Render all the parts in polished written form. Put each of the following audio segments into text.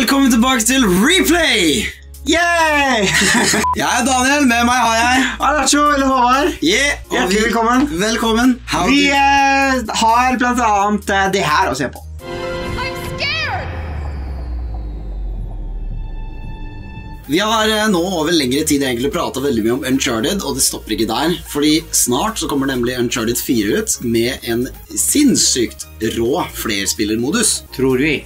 velkommen tilbake til Replay! Yay! Jeg Daniel, med meg har jeg Adacho eller Håvard. Hjertelig velkommen. Velkommen. Vi har blant annet det her å se på. Vi har nå over lengre tid egentlig pratet veldig mye om Uncharted, og det stopper ikke der, fordi snart så kommer nemlig Uncharted 4 ut med en sinnssykt rå flerspillermodus. Tror vi.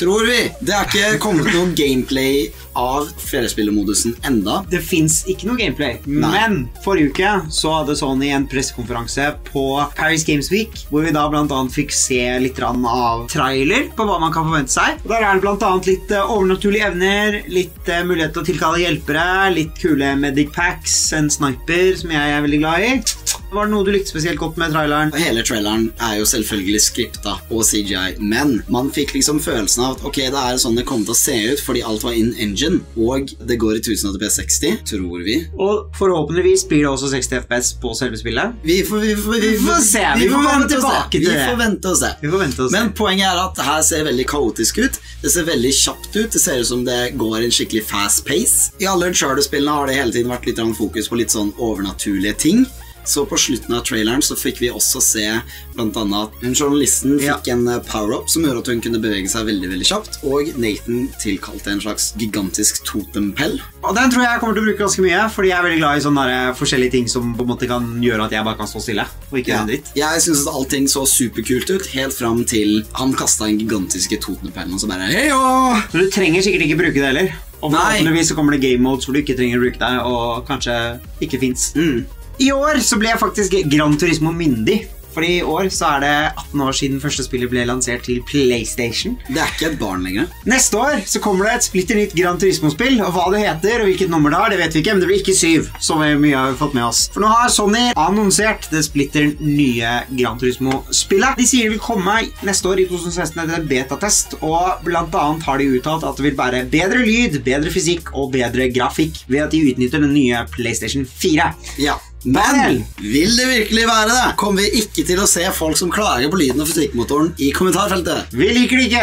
Det er ikke kommet noe gameplay av flerspillermodusen enda. Det finnes ikke noe gameplay. Nei. Men forrige uke så hadde Sony en pressekonferanse på Paris Games Week, hvor vi da blant annet fikk se litt av trailer på hva man kan forvente seg. Og der er det blant annet litt overnaturlige evner, litt mulighet til å tilkalle hjelpere, litt kule medic packs, en sniper som jeg er veldig glad i. Var det noe du likte spesielt godt med traileren? Hele traileren er jo selvfølgelig skripta og CGI, men man fikk liksom følelsen av at ok, det er sånn det kommer til å se ut fordi alt var in engine, og det går i 1080p 60, tror vi. Og forhåpentligvis blir det også 60 fps på selve spillet. Vi får se. Vi får komme tilbake til det. Vi får vente og se. Men poenget er at det her ser veldig kaotisk ut. Det ser veldig kjapt ut. Det ser ut som det går en skikkelig fast pace. I alle Uncharted-spillene har det hele tiden vært litt fokus på litt sånn overnaturlige ting. Så på slutten av traileren så fikk vi også se blant annet at journalisten fikk en power-up som gjorde at hun kunne bevege seg veldig, veldig kjapt, og Nathan tilkalte en slags gigantisk totempell. Og den tror jeg kommer til å bruke ganske mye, fordi jeg er veldig glad i sånne forskjellige ting som på en måte kan gjøre at jeg bare kan stå stille, og ikke en dritt. Jeg synes at allting så superkult ut, helt frem til han kastet en gigantiske totempellen, og så bare heio! Men du trenger sikkert ikke bruke det heller. Og forhåpentligvis så kommer det game modes hvor du ikke trenger å bruke det, og kanskje ikke finnes. I år så ble jeg faktisk Gran Turismo myndig, fordi i år så er det 18 år siden første spillet ble lansert til PlayStation. Det er ikke et barn lenger. Neste år så kommer det et splitter nytt Gran Turismo-spill, og hva det heter og hvilket nummer det har, det vet vi ikke, men det blir ikke 7, som vi har fått med oss. For nå har Sony annonsert det splitter nye Gran Turismo-spillet. De sier det vil komme neste år i 2016 etter en beta-test, og blant annet har de uttalt at det vil være bedre lyd, bedre fysikk og bedre grafikk ved at de utnytter den nye PlayStation 4. Ja. Men vil det virkelig være det? Kommer vi ikke til å se folk som klager på lyden og fysikkmotoren i kommentarfeltet? Vi liker det ikke.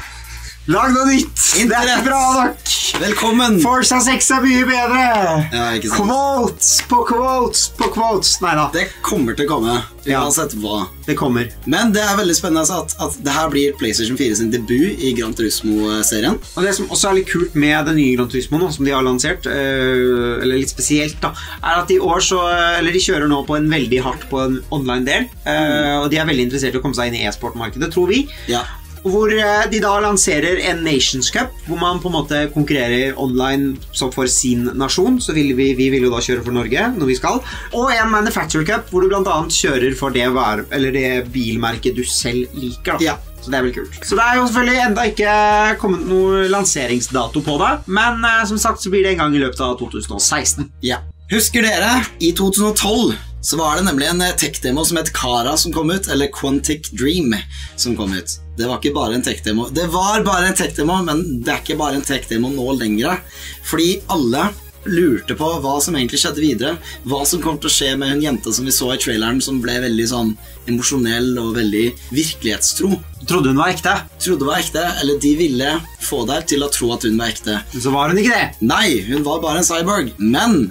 Lag noe nytt. Det er ikke bra nok. Velkommen. Forza 6 er mye bedre. Ja, ikke sant. Quotes på quotes på quotes. Neida. Det kommer til å komme. Uansett hva. Det kommer. Men det er veldig spennende at det her blir PlayStation 4 sin debut i Gran Turismo-serien. Og det som også er litt kult med den nye Gran Turismo nå, som de har lansert, eller litt spesielt da, er at i år så, eller de kjører nå på en veldig hardt på en online del, og de er veldig interessert i å komme seg inn i e-sport-markedet, tror vi. Ja. Hvor de da lanserer en Nations Cup, hvor man på en måte konkurrerer online som for sin nasjon, så vi vil jo da kjøre for Norge når vi skal, og en Manufacturer Cup, hvor du blant annet kjører for det bilmerket du selv liker da. Ja. Så det er vel kult. Så det er jo selvfølgelig enda ikke kommet noe lanseringsdato på det, men som sagt så blir det en gang i løpet av 2016. Ja. Husker dere, i 2012 så var det nemlig en tech-demo som het Kara som kom ut, eller Quantic Dream som kom ut. Det var ikke bare en tech-demo. Det var bare en tech-demo, men det er ikke bare en tech-demo nå lenger. Fordi alle lurte på hva som egentlig skjedde videre, hva som kom til å skje med en jente som vi så i traileren, som ble veldig sånn emosjonell og veldig virkelighetstro. Trodde hun var ekte? Trodde hun var ekte, eller de ville få deg til å tro at hun var ekte. Så var hun ikke det? Nei, hun var bare en cyborg, men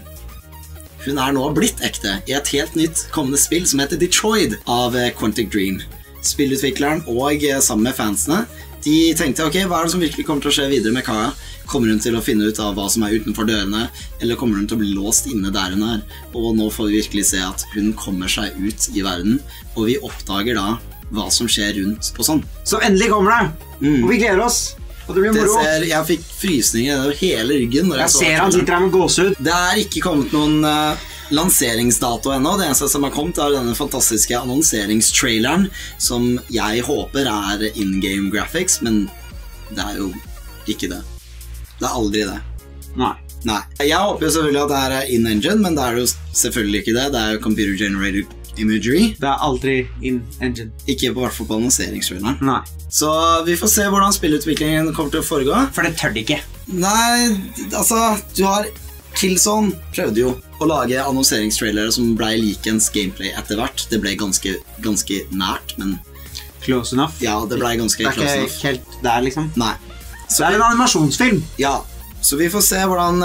hun er nå blitt ekte i et helt nytt kommende spill som heter Detroit av Quantic Dream. Spillutvikleren og sammen med fansene, de tenkte, ok, hva er det som virkelig kommer til å skje videre med Kara? Kommer hun til å finne ut av hva som er utenfor dørene, eller kommer hun til å bli låst inne der hun er? Og nå får vi virkelig se at hun kommer seg ut i verden, og vi oppdager da hva som skjer rundt og sånn. Så endelig kommer det, og vi gleder oss. Og det blir moro. Jeg fikk frysninger over hele ryggen. Jeg ser han sitter her med gåsehud. Det er ikke kommet noen lanseringsdato ennå. Det eneste som har kommet er denne fantastiske annonseringstraileren, som jeg håper er in-game graphics, men det er jo ikke det. Det er aldri det. Nei. Jeg håper jo selvfølgelig at det er in-engine, men det er jo selvfølgelig ikke det. Det er jo computer-generated imagery. Det er aldri in-engine. Ikke på hvert fall på annonseringstraileren. Nei. Så vi får se hvordan spillutviklingen kommer til å foregå. For det tør de ikke. Nei, altså, du har Killzone prøvde jo å lage annonseringstrailere som ble likens gameplay etter hvert. Det ble ganske nært, men close enough? Ja, det ble ganske close enough. Det er ikke helt der, liksom? Nei. Så det en animasjonsfilm. Ja, så vi får se hvordan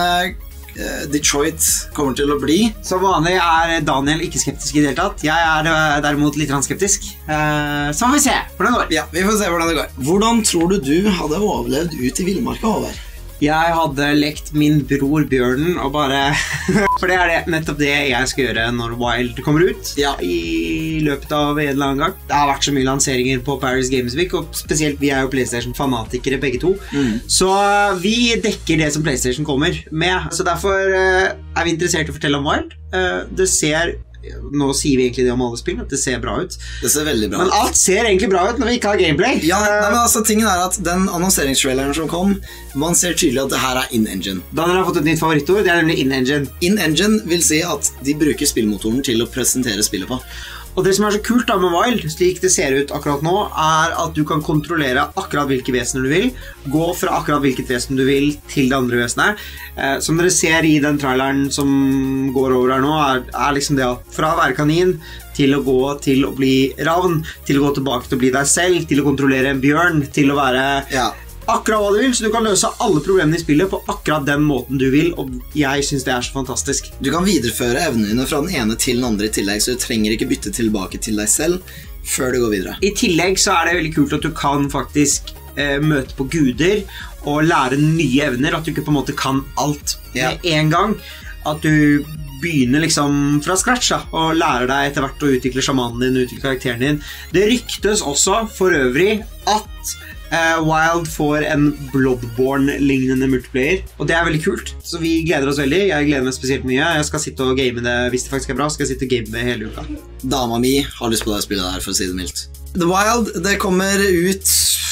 Detroit kommer til å bli. Som vanlig Daniel ikke skeptisk i det hele tatt. Jeg derimot litt skeptisk. Så får vi se hvordan det går. Ja, vi får se hvordan det går. Hvordan tror du hadde overlevd ut i villmarka, Håvard? Jeg hadde lekt min bror Bjørnen og bare... For det nettopp det jeg skal gjøre når Wild kommer ut. Ja. I løpet av en eller annen gang. Det har vært så mye lanseringer på Paris Games Week, og spesielt vi jo PlayStation-fanatikere begge to. Så vi dekker det som PlayStation kommer med. Så derfor vi interessert i å fortelle om Wild. Det ser... Nå sier vi egentlig det om alle spill, at det ser bra ut. Det ser veldig bra ut. Men alt ser egentlig bra ut når vi ikke har gameplay. Ja, men altså, tingen at den annonseringstraileren som kom, man ser tydelig at det her in-engine. Daniel har fått et nytt favorittord, det nemlig in-engine. In-engine vil si at de bruker spillmotoren til å presentere spillet på. Og det som så kult da med Wild, slik det ser ut akkurat nå, at du kan kontrollere akkurat hvilke vesener du vil, gå fra akkurat hvilket vesen du vil til det andre vesenet. Som dere ser i den traileren som går over her nå, liksom det at fra å være kanin til å gå til å bli ravn, til å gå tilbake til å bli deg selv, til å kontrollere en bjørn, til å være... Ja. Akkurat hva du vil, så du kan løse alle problemene i spillet på akkurat den måten du vil, og jeg synes det så fantastisk. Du kan videreføre evnene dine fra den ene til den andre i tillegg, så du trenger ikke bytte tilbake til deg selv før du går videre. I tillegg så det veldig kult at du kan faktisk møte på guder og lære nye evner, at du ikke på en måte kan alt med en gang, at du begynner liksom fra scratch da, og lærer deg etter hvert å utvikle shamanen din, utvikle karakteren din. Det ryktes også for øvrig at Wild får en Bloodborne-lignende multiplayer, og det veldig kult, så vi gleder oss veldig. Jeg gleder meg spesielt mye. Jeg skal sitte og game det, hvis det faktisk bra, skal jeg sitte og game det hele uka. Dama mi har lyst på det spillet der, for å si det mildt. The Wild, det kommer ut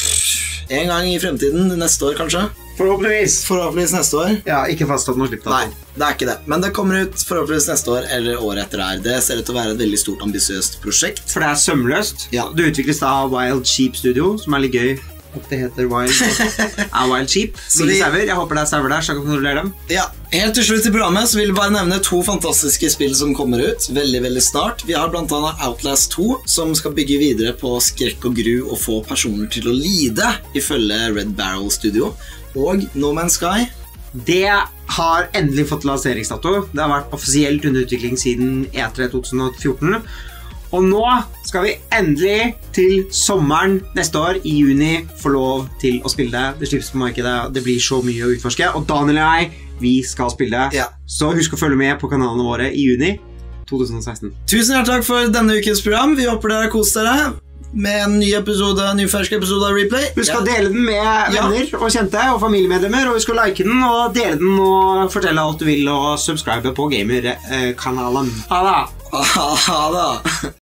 en gang i fremtiden, neste år kanskje. Forhåpentligvis neste år. Ja, ikke fastsatt noe slipp da. Nei, det ikke det, men det kommer ut forhåpentligvis neste år eller året etter her. Det ser ut til å være et veldig stort, ambisiøst prosjekt. For det sømløst. Ja. Det utvikles da Wild Sheep Studio, som litt gøy. Det heter Wild Sheep. Jeg håper det server der, så jeg kan kontrollere dem. Ja, helt til slutt i programmet så vil jeg bare nevne 2 fantastiske spill som kommer ut veldig, veldig snart. Vi har blant annet Outlast 2, som skal bygge videre på skrekk og gru og få personer til å lide, ifølge Red Barrel Studio. Og No Man's Sky. Det har endelig fått lanseringsdato. Det har vært offisielt under utvikling siden E3 2014. Og nå skal vi endelig til sommeren neste år, i juni, få lov til å spille det. Det slippes på markedet, det blir så mye å utforske. Og Daniel og jeg, vi skal spille det. Ja. Så husk å følge med på kanalene våre i juni 2016. Tusen hjertelig takk for denne ukens program. Vi håper dere har kost dere med en ny fersk episode av Replay. Husk å dele den med venner og kjente og familiemedlemmer, og husk å like den og dele den og fortelle alt du vil, og subscribe på Gamer-kanalen. Ha det! Ha det!